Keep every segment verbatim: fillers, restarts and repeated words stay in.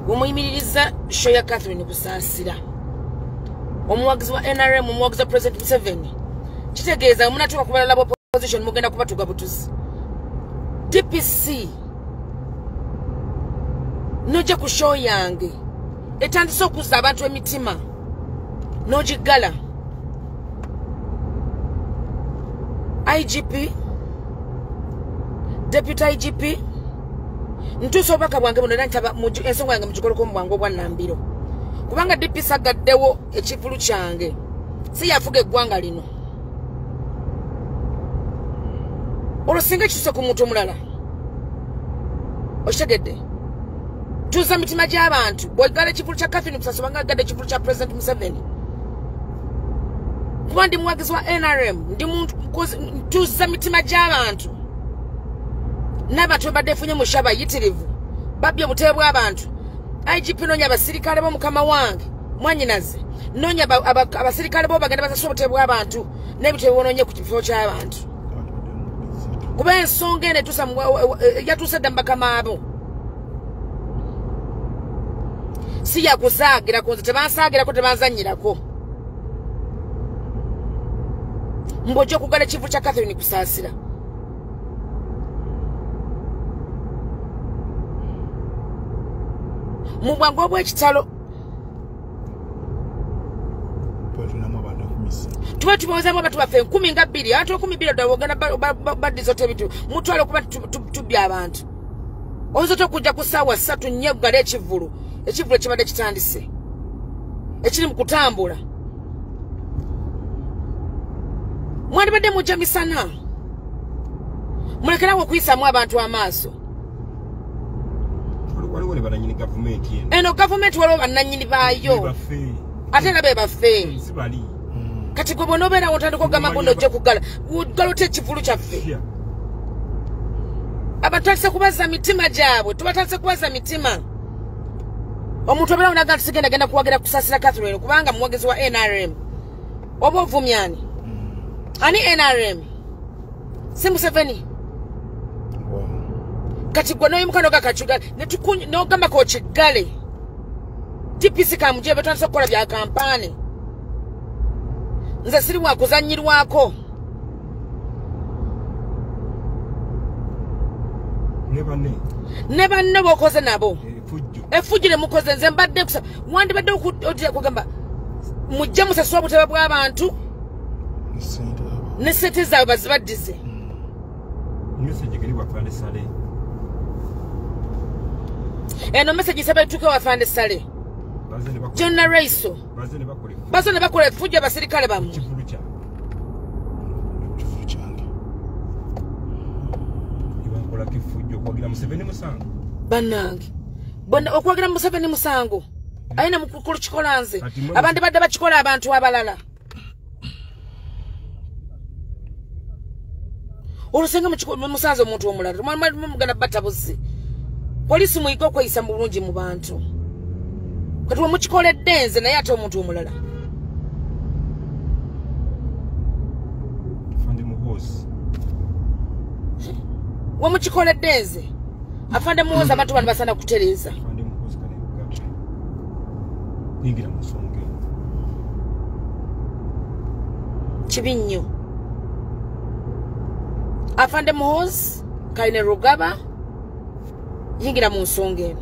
omuyimiriza show ya Catherine Kusasira omuwagizi wa N R M omuwagizi wa President Museveni kitegeeza munatuka kubalala bo opposition mugenda kubatuga butuzi D P C noja ku show yange etandise okuza abantu emitima nogigala I G P Deputy I G P ntuso baka bwange buno nantaba ensonga yange mukikolo bwangu bwa Nambiro kubanga D P C agaddewo ekivulu kyange si yafuga eggwanga lino olusinga kise ku muntu omulala okitegedde tuza mitima gy'abantu bwegala ekivulu kya Catherine Kusasira banga agadde ekivulu kya President Museveni kuba ndi muwagizi wa N R M ndi muntu tuza mitima gy'abantu n'abantu badde funye mu shaba yitirivu babye obutebe bw'abantu I G P nonya abasirikale bo mukama wange mwanyinaze nonya abasirikale bo bagenda basasula obutebe bw'abantu n'ebitebe bononye ku kifo ky'abantu kuba ensonga ene tusa yatusedde mbakama abo si yakusaagira kunze tebansaagirako tebanzanyirako mbojja okugala ekivulu kya Catherine Kusasira mu bwangu obw'ekitalo tuba tubawozaamu abantu baffe enkumi nga bbiri abantu ekumi bbiri ddala ogenda baddiza ote ebitu mutwala okuba tubya abantu oyinza ote okujja ku ssaawa ssatu nnyo gala ekivulu ekivulu ekibadde kitandise ekiri mu kutambula mwandibadde mujja misana mulekerawo okuyisaamu abantu amaaso eno gavumenti waliwo bannannyini baayo ate era be baffe kati gwe bwona obeera otandika ogamba guno ojja kugala gala ote ekivulu kyaffe abantu batandise kubaza mitima gyabwe tubatandise kubaza mitima omuntu obeera onaga nti sigenda genda kuwagira Kusasira Catherine kubanga muwagizi wa N R M oba ovumyani ani N R M si Museveni kati gwe noyimuka noga kachugala netukunye nogamba ko kigale D P C kamuje betandise okukola bya kampani nze siri wa kuzanyirwako nebane nebane bokoze nabo efujire mukoze nze mbadde kusa wandi badde okutya kugamba mujja musaswa butebe bw'abantu ne sente zaabwe bazibaddize message giri bafande sale eno message sabe tuke wafande sale Jonna Raiso bazene bakole bazene bakole fujja abasirikale bamu kivulu kya kivulu kyange ibakola kifujjo kwagira Museveni musango banange bonna okwagira Museveni musango ayina mukulu kikolanze abandi badde bakikola abantu abalala olusenga musanze omuntu omulala mugana batabuzi polisi muyiga okweyisa mu bulungi mu bantu kati wamukikoledde nze naye ate omuntu omulala wamukikoledde nze afande muwoza abantu bano basana kutereeza kibi nnyo afande muhozi kaine rugaba yingira mu nsonga eno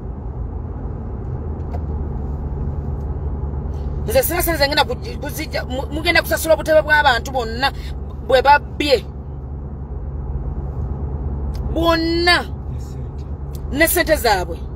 nze sinasenze ngenda kuzijja mugenda kusasula obutebe bw'abantu bonna bwe babbye bonna ne sente zaabwe